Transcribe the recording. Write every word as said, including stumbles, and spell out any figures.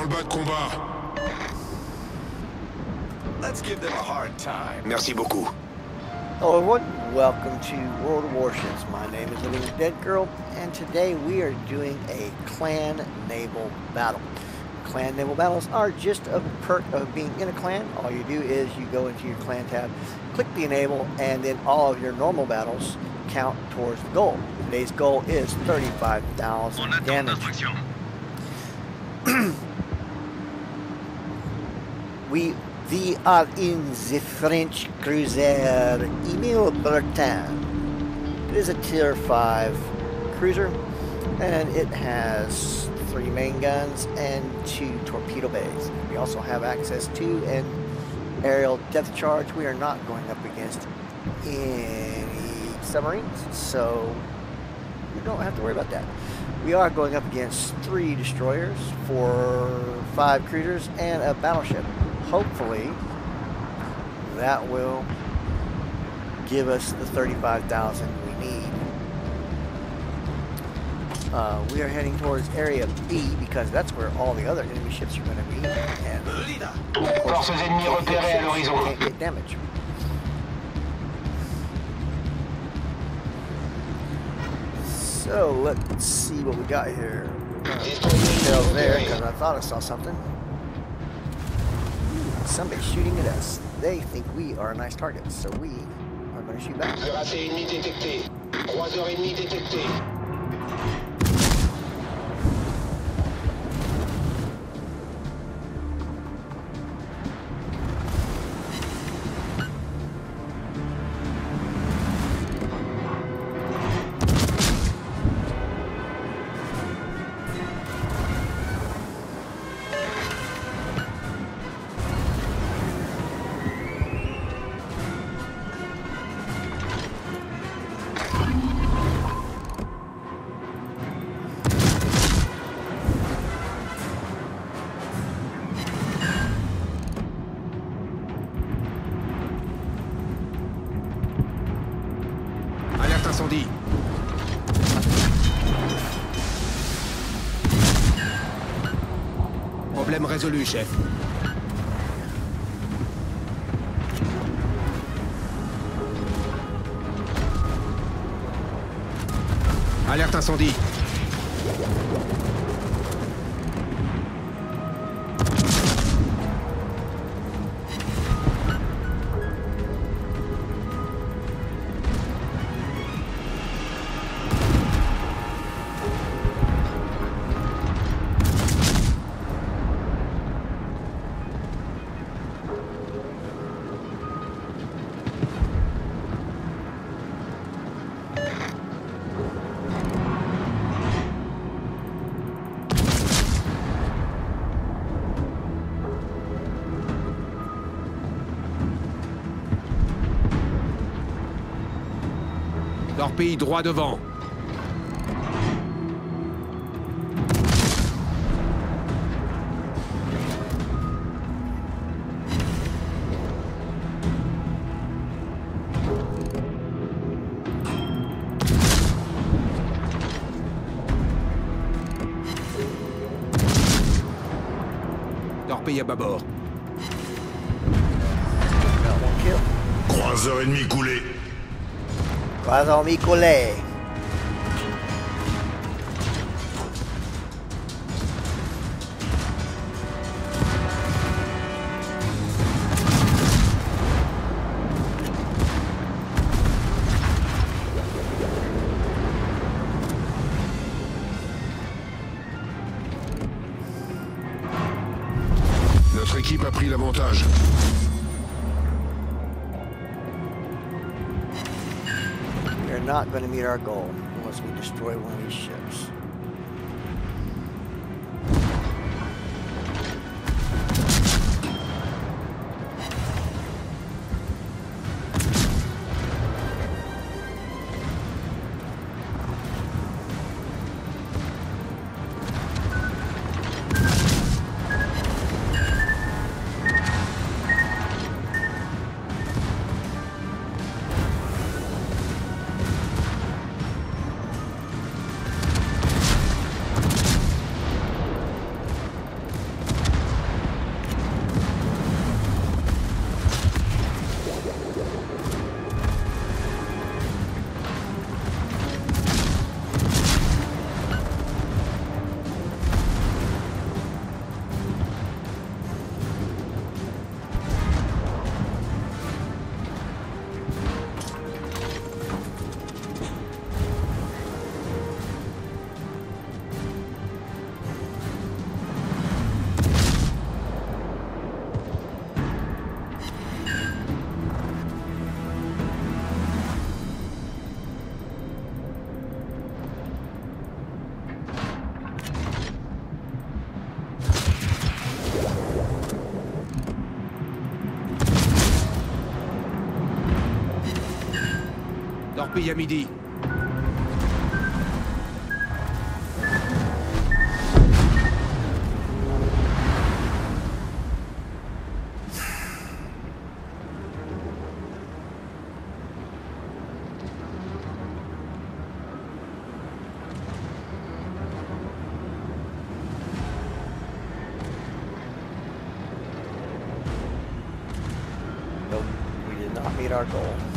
le bas de combat. Let's give them a hard time. Merci beaucoup. Hello everyone, welcome to World of Warships. My name is Living Dead Girl, and today we are doing a clan naval battle. Clan naval battles are just a perk of being in a clan. All you do is you go into your clan tab, click the enable, and then all of your normal battles count towards the goal. Today's goal is thirty-five thousand damage. we We are in the French cruiser Emile Bertin. It is a tier five cruiser, and it has three main guns and two torpedo bays. We also have access to an aerial depth charge. We are not going up against any submarines, so we don't have to worry about that. We are going up against three destroyers, four, five cruisers, and a battleship. Hopefully, that will give us the thirty-five thousand we need. Uh, we are heading towards Area B because that's where all the other enemy ships are going to be. And of course, can't get damage. So let's see what we got here. Details there because I thought I saw something. Somebody's shooting at us. They think we are a nice target, so we are going to shoot back. Incendie. Problème résolu, chef. Alerte incendie. Torpille droit devant. Torpille à bâbord. Croiseur ennemi coulé. Croiseur ennemi coulé. Notre équipe a pris l'avantage. We're not going to meet our goal unless we destroy one of these ships. Torpille à midi. Nope, we did not meet our goal.